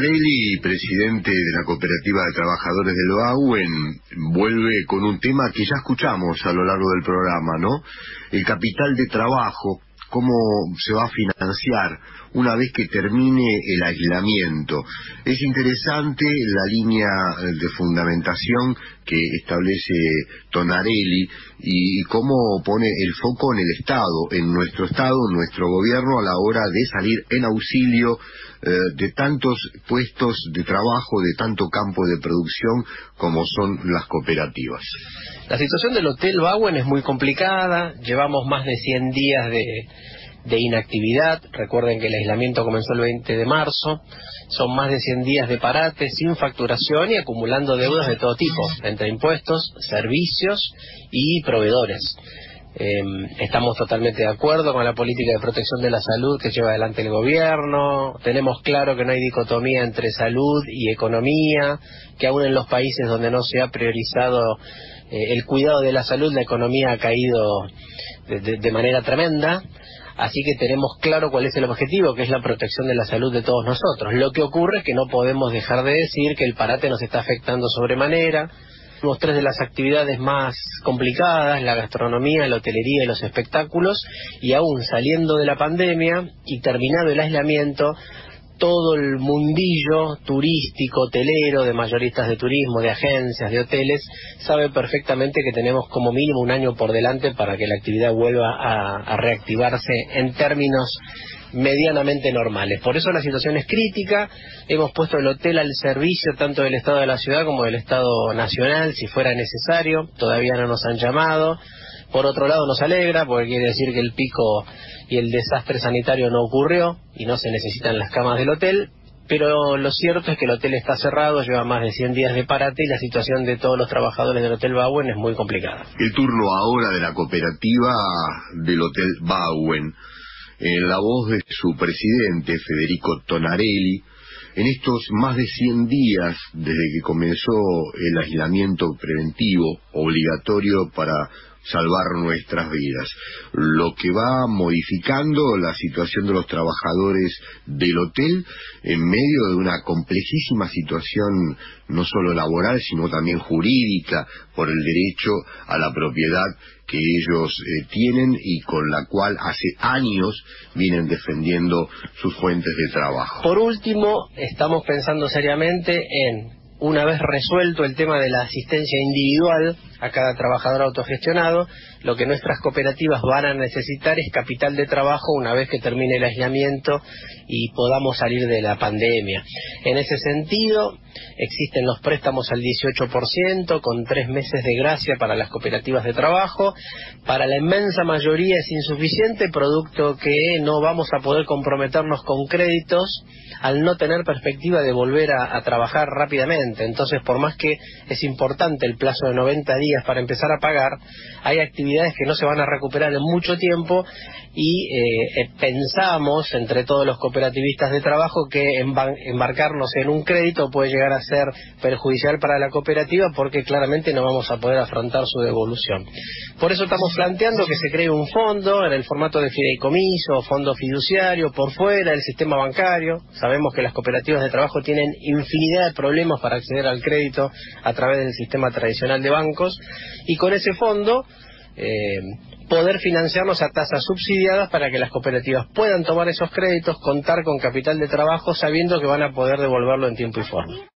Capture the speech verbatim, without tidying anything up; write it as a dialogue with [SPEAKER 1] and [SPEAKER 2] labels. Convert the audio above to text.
[SPEAKER 1] Tonarelli, presidente de la Cooperativa de Trabajadores del Bauen, vuelve con un tema que ya escuchamos a lo largo del programa, ¿no? El capital de trabajo, cómo se va a financiar una vez que termine el aislamiento. Es interesante la línea de fundamentación que establece Tonarelli y cómo pone el foco en el Estado, en nuestro Estado, en nuestro gobierno, a la hora de salir en auxilio eh, de tantos puestos de trabajo, de tanto campo de producción como son las cooperativas.
[SPEAKER 2] La situación del Hotel Bauen es muy complicada, llevamos más de cien días de, de inactividad. Recuerden que el aislamiento comenzó el veinte de marzo, son más de cien días de parate, sin facturación y acumulando deudas de todo tipo, entre impuestos, servicios y proveedores. Eh, estamos totalmente de acuerdo con la política de protección de la salud que lleva adelante el gobierno. Tenemos claro que no hay dicotomía entre salud y economía, que aún en los países donde no se ha priorizado eh, el cuidado de la salud, la economía ha caído de, de, de manera tremenda. Así que tenemos claro cuál es el objetivo, que es la protección de la salud de todos nosotros. Lo que ocurre es que no podemos dejar de decir que el parate nos está afectando sobremanera. Tenemos tres de las actividades más complicadas, la gastronomía, la hotelería y los espectáculos, y aún saliendo de la pandemia y terminado el aislamiento, todo el mundillo turístico, hotelero, de mayoristas de turismo, de agencias, de hoteles, sabe perfectamente que tenemos como mínimo un año por delante para que la actividad vuelva a, a reactivarse en términos medianamente normales. Por eso la situación es crítica. Hemos puesto el hotel al servicio tanto del Estado de la ciudad como del Estado nacional, si fuera necesario. Todavía no nos han llamado. Por otro lado nos alegra, porque quiere decir que el pico y el desastre sanitario no ocurrió y no se necesitan las camas del hotel. Pero lo cierto es que el hotel está cerrado, lleva más de cien días de parate y la situación de todos los trabajadores del Hotel Bauen es muy complicada.
[SPEAKER 1] El turno ahora de la cooperativa del Hotel Bauen, en la voz de su presidente, Federico Tonarelli. En estos más de cien días desde que comenzó el aislamiento preventivo obligatorio para salvar nuestras vidas, lo que va modificando la situación de los trabajadores del hotel en medio de una complejísima situación no solo laboral sino también jurídica por el derecho a la propiedad que ellos eh, tienen y con la cual hace años vienen defendiendo sus fuentes de trabajo.
[SPEAKER 2] Por último, estamos pensando seriamente en, una vez resuelto el tema de la asistencia individual a cada trabajador autogestionado, lo que nuestras cooperativas van a necesitar es capital de trabajo una vez que termine el aislamiento y podamos salir de la pandemia. En ese sentido, existen los préstamos al dieciocho por ciento, con tres meses de gracia para las cooperativas de trabajo. Para la inmensa mayoría es insuficiente, producto que no vamos a poder comprometernos con créditos al no tener perspectiva de volver a, a trabajar rápidamente. Entonces, por más que es importante el plazo de noventa días para empezar a pagar, hay actividades que no se van a recuperar en mucho tiempo y eh, pensamos entre todos los cooperativistas de trabajo que embarcarnos en un crédito puede llegar a ser perjudicial para la cooperativa porque claramente no vamos a poder afrontar su devolución. Por eso estamos planteando que se cree un fondo en el formato de fideicomiso, fondo fiduciario, por fuera del sistema bancario. Sabemos que las cooperativas de trabajo tienen infinidad de problemas para acceder al crédito a través del sistema tradicional de bancos, y con ese fondo eh, poder financiarlos a tasas subsidiadas para que las cooperativas puedan tomar esos créditos, contar con capital de trabajo sabiendo que van a poder devolverlo en tiempo y forma.